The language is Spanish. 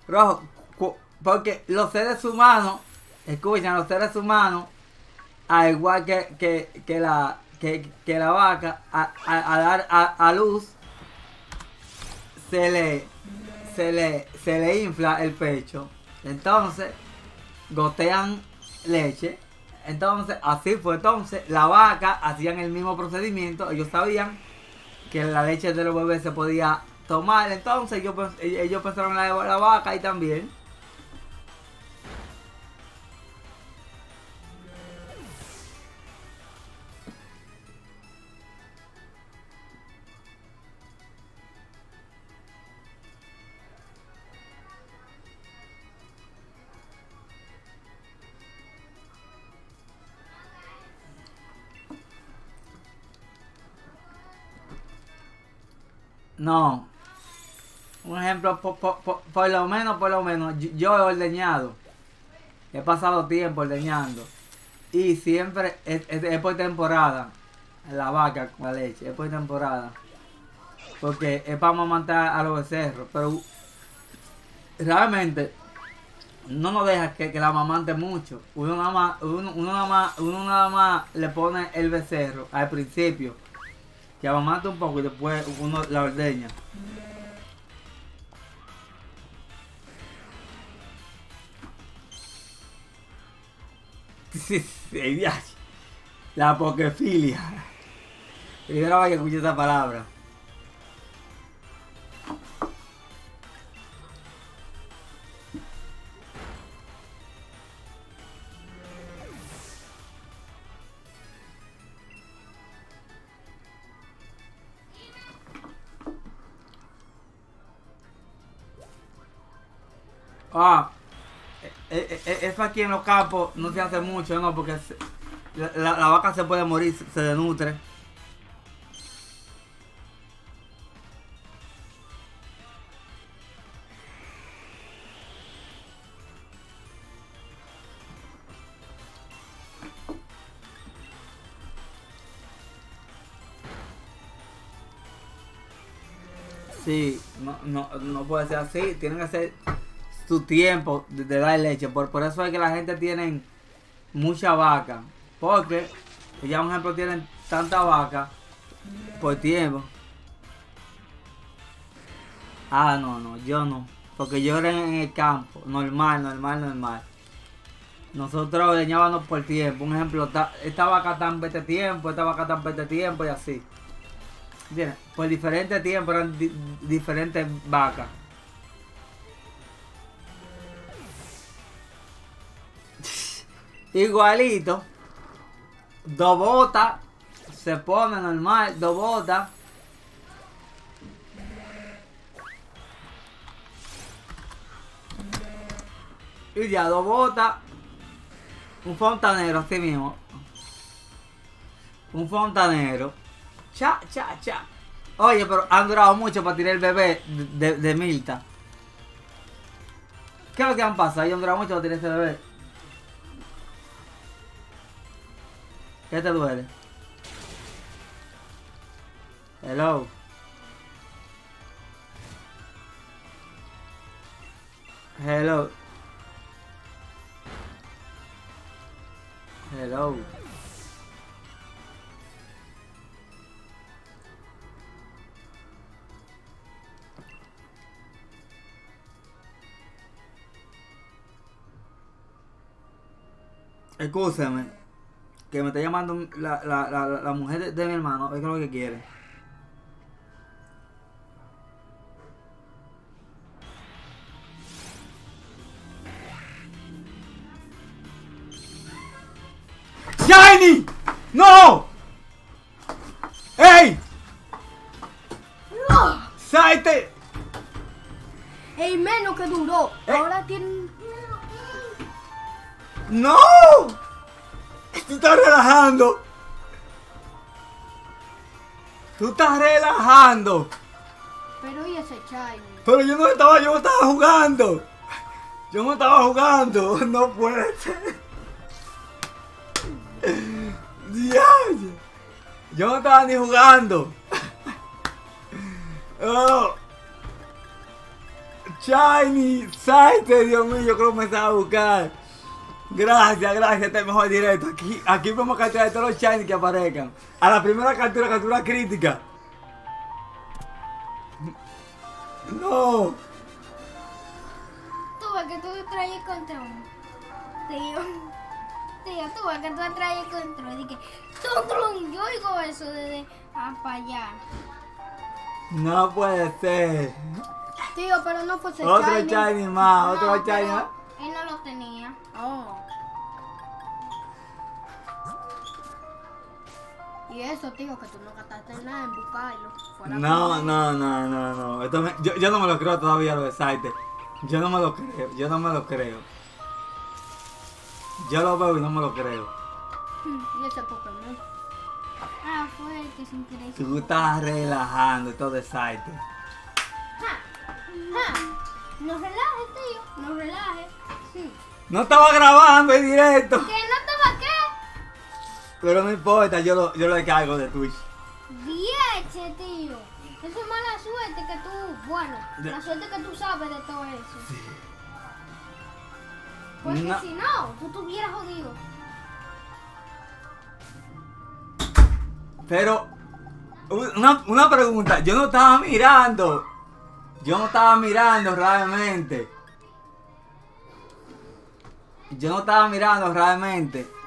Rojo, porque los seres humanos, escuchan, los seres humanos, al igual que la vaca, a dar a luz, se le infla el pecho. Entonces, gotean leche. Entonces, así fue. Entonces, la vaca hacían el mismo procedimiento. Ellos sabían que la leche de los bebés se podía tomar. Entonces, ellos pensaron en la vaca y también. No. Un ejemplo, por lo menos, yo he ordeñado. He pasado tiempo ordeñando. Y siempre es por temporada. La vaca con la leche, es por temporada. Porque es para amamantar a los becerros. Pero realmente no nos deja que la amamante mucho. Uno nada más le pone el becerro al principio. Que amamante un poco y después uno la ordeña. La pokefilia. Primera vez que escuché esa palabra. Ah, eso aquí en los campos no se hace mucho, ¿no? Porque la vaca se puede morir, se denutre. Sí, no puede ser así, tienen que ser su tiempo de dar leche. Por eso es que la gente tiene mucha vaca. Porque ya un ejemplo tienen tanta vaca por tiempo. Ah, no, yo no. Porque yo era en el campo. Normal. Nosotros ordeñábamos por tiempo. Un ejemplo, esta vaca tan este tiempo, esta vaca tan este tiempo y así. ¿Entiendes? Por diferentes tiempos eran diferentes vacas. Igualito. Dos botas. Se pone normal. Dos botas. Y ya, dos botas. Un fontanero, así mismo. Un fontanero. Cha. Oye, pero han durado mucho para tirar el bebé de Milta. ¿Qué es lo que han pasado? Ellos han durado mucho para tirar ese bebé. ¿Qué te duele? Hello. Hello. Escúchame, que me está llamando la mujer de mi hermano, a ver qué es lo que quiere. ¡Shiny! ¡No! ¡Ey! ¡No! ¡Salte! El menos que duró. Ahora tiene... ¡No! Tú estás relajando. Pero y ese Shiny. Pero yo no estaba jugando. No puede ser. Dios. Yo no estaba ni jugando. Oh. Shiny, Saite, Dios mío, yo creo que me estaba a buscar. Gracias, gracias, este es el mejor directo. Aquí podemos capturar todos los Shiny que aparezcan. A la primera captura, captura crítica. No. Tú ves que tú traes el control. Tío, tú ves que tú traes el control. Dije, ¡tum! Yo oigo eso desde para allá. No puede ser. Tío, pero no fue ese Otro Shiny. Shiny más, No, otro Shiny pero más. él no lo tenía. Oh. Y eso, tío, que tú no gastaste nada en buscarlo. Fuera No, por- no. Yo no me lo creo todavía lo de Saite. Yo no me lo creo, yo no me lo creo. Yo lo veo y no me lo creo. Y ese Pokémon. Fue el que sin querer. Tú estás relajando todo de Saite. No relajes, tío. No relajes. No estaba grabando en directo. ¿Que no estaba qué? Pero no importa, yo lo descargo de Twitch. Vieche, tío. Eso es mala suerte que tú, bueno, la suerte que tú sabes de todo eso. Porque No. si no, tú estuvieras jodido. Pero, una pregunta, yo no estaba mirando. Yo no estaba mirando realmente. Yo no estaba mirando realmente.